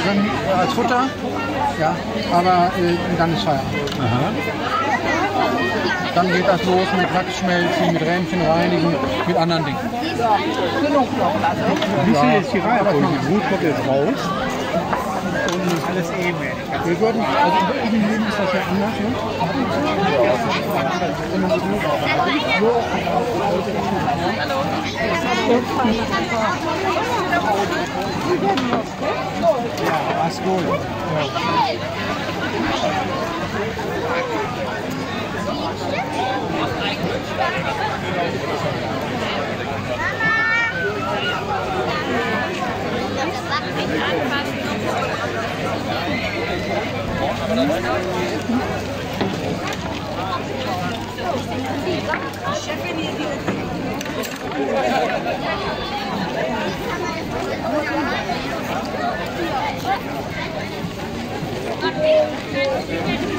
können als Futter, ja, aber dann ist Feierabend. Aha. Dann geht das los mit Wachsschmelzen, mit Rähmchen reinigen, mit anderen Dingen. Wie viel ist die Reihenfolge? Die Brut kommt jetzt raus. Und alles eben. Wir würden, also in Leben ist das ja anders, ne? Ja, was gut. Ja.